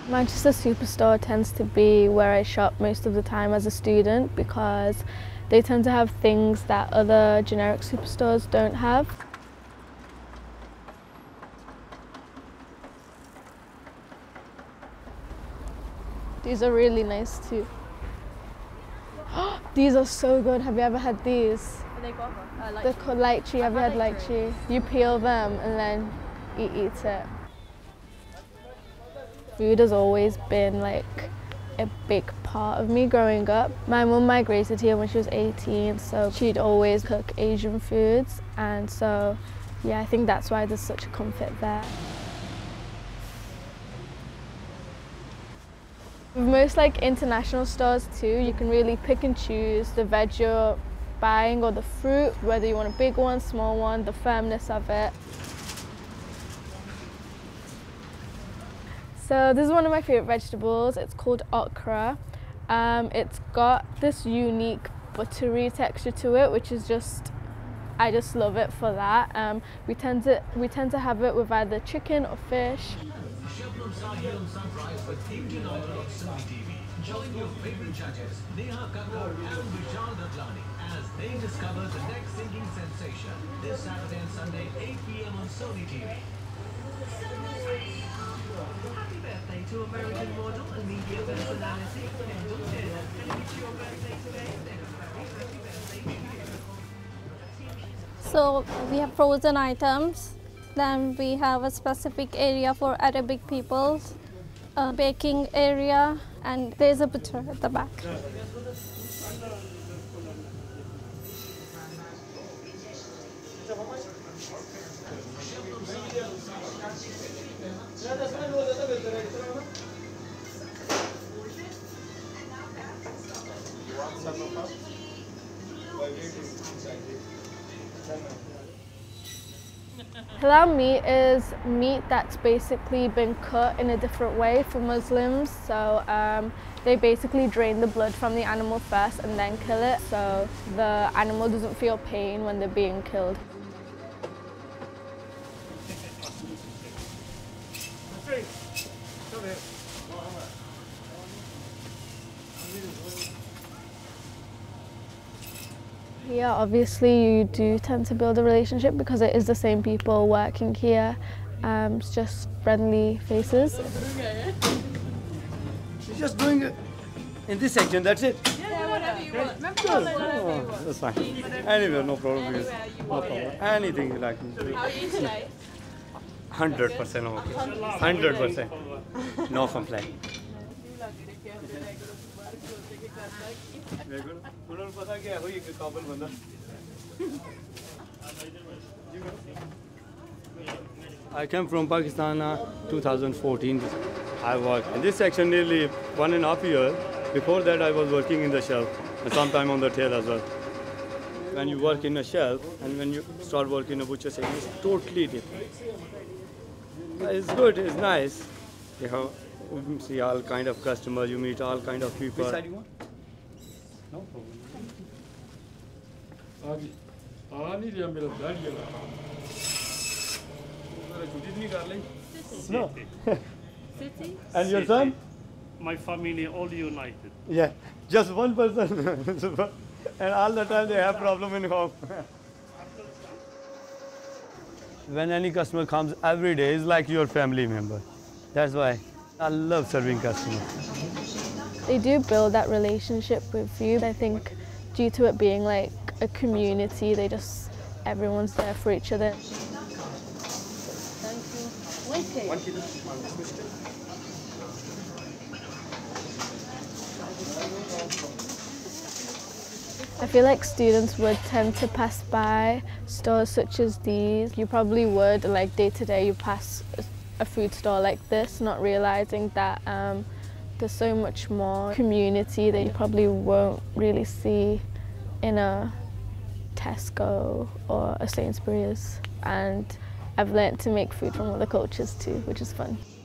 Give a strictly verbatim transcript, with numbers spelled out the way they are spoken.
Manchester Superstore tends to be where I shop most of the time as a student because they tend to have things that other generic superstores don't have. These are really nice too. These are so good. Have you ever had these? Are they guava? Uh, They're called lychee. Have you had lychee? You peel them and then you eat it. Food has always been like a big part of me growing up. My mum migrated here when she was eighteen, so she'd always cook Asian foods, and so yeah, I think that's why there's such a comfort there. With most like international stores too, you can really pick and choose the veg you're buying or the fruit, whether you want a big one, small one, the firmness of it. So this is one of my favourite vegetables. It's called okra. Um, it's got this unique buttery texture to it, which is just, I just love it for that. Um, we tend to we tend to have it with either chicken or fish. Join your favorite judges, Neha Kakkar and Vishal Dadlani, as they discover the next singing sensation this Saturday and Sunday, eight p m on Sony T V. Happy birthday to American model and media personality, Kendall Jenner. And it's your birthday today, then a very happy birthday to you. So we have frozen items, then we have a specific area for Arabic peoples, a baking area, and there's a butcher at the back. Halal meat is meat that's basically been cut in a different way for Muslims. So um, they basically drain the blood from the animal first and then kill it, so the animal doesn't feel pain when they're being killed. Yeah, obviously you do tend to build a relationship because it is the same people working here. Um, it's just friendly faces. She's just doing it in this section, that's it? Yeah, whatever you want. Remember Sure. whatever you Oh, want. that's fine. Anyway, no problem. Because, no problem. Anything you like. How are you today? Hundred percent okay. Hundred percent. No complaint. I came from Pakistan uh, two thousand fourteen. I worked in this section nearly one and a half years. Before that, I was working in the shelf and sometime on the tail as well. When you work in a shelf and when you start working in a butcher section, it's totally different. It's good, it's nice. You know, you see all kind of customers, you meet all kind of people. Which side you want? No problem. No. City? And your son? My family all united. Yeah, just one person. And all the time they have problem in home. When any customer comes every day, it's like your family member. That's why I love serving customers. They do build that relationship with you. I think due to it being like a community, they just, everyone's there for each other. Thank you. One kilo. I feel like students would tend to pass by stores such as these. You probably would, like day to day, you pass a food store like this, not realising that um, there's so much more community that you probably won't really see in a Tesco or a Sainsbury's. And I've learnt to make food from other cultures too, which is fun.